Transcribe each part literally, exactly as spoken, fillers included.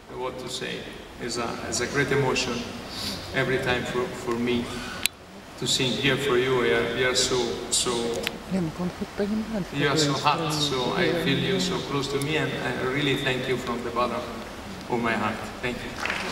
what to say. It's a, it's a great emotion every time for, for me to sing here for you. You are, you are so, so, you are so hot, so I feel you so close to me, and I really thank you from the bottom of my heart. Thank you.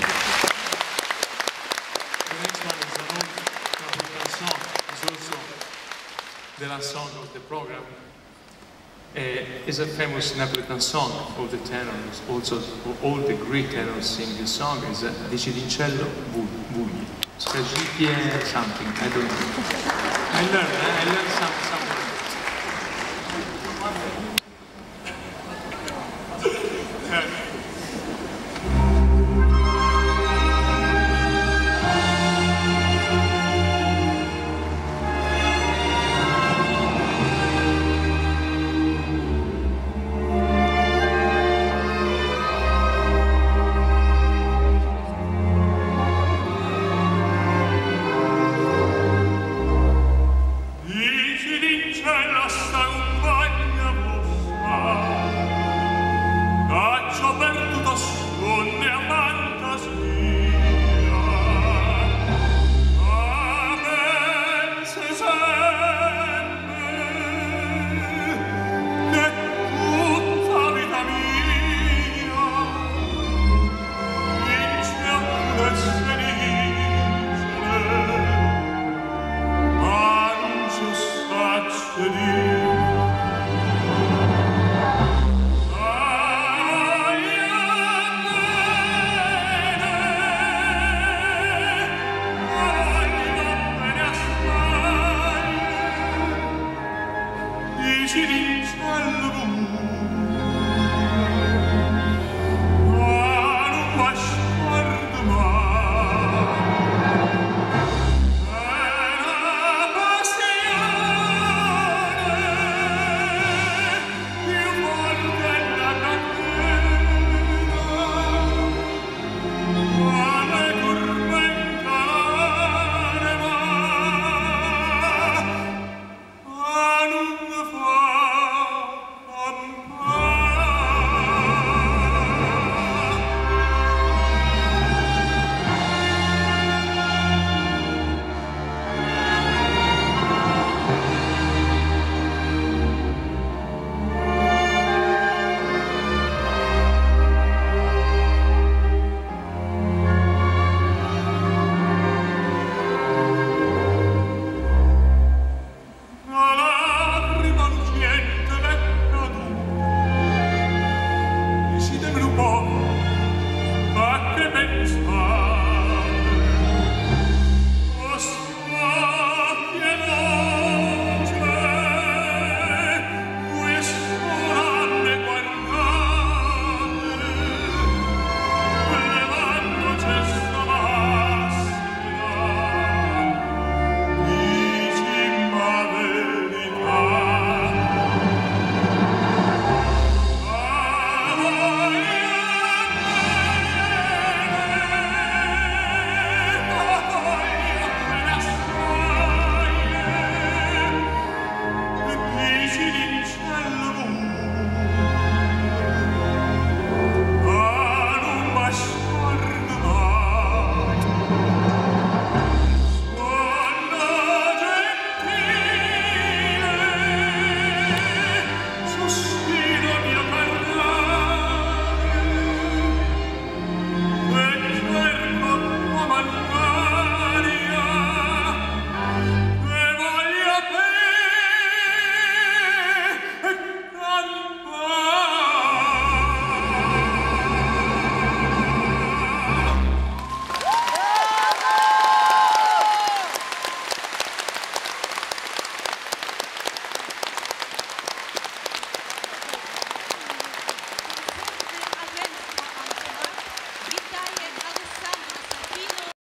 The next one is an old Napolitan song. It's also the last song of the program. Uh, it's a famous Napolitan song of the tenors. Also, all the Greek tenors sing this song. It's uh, Di Cirincello Bugli. Scagipie something, I don't know. I learned, I learned some, some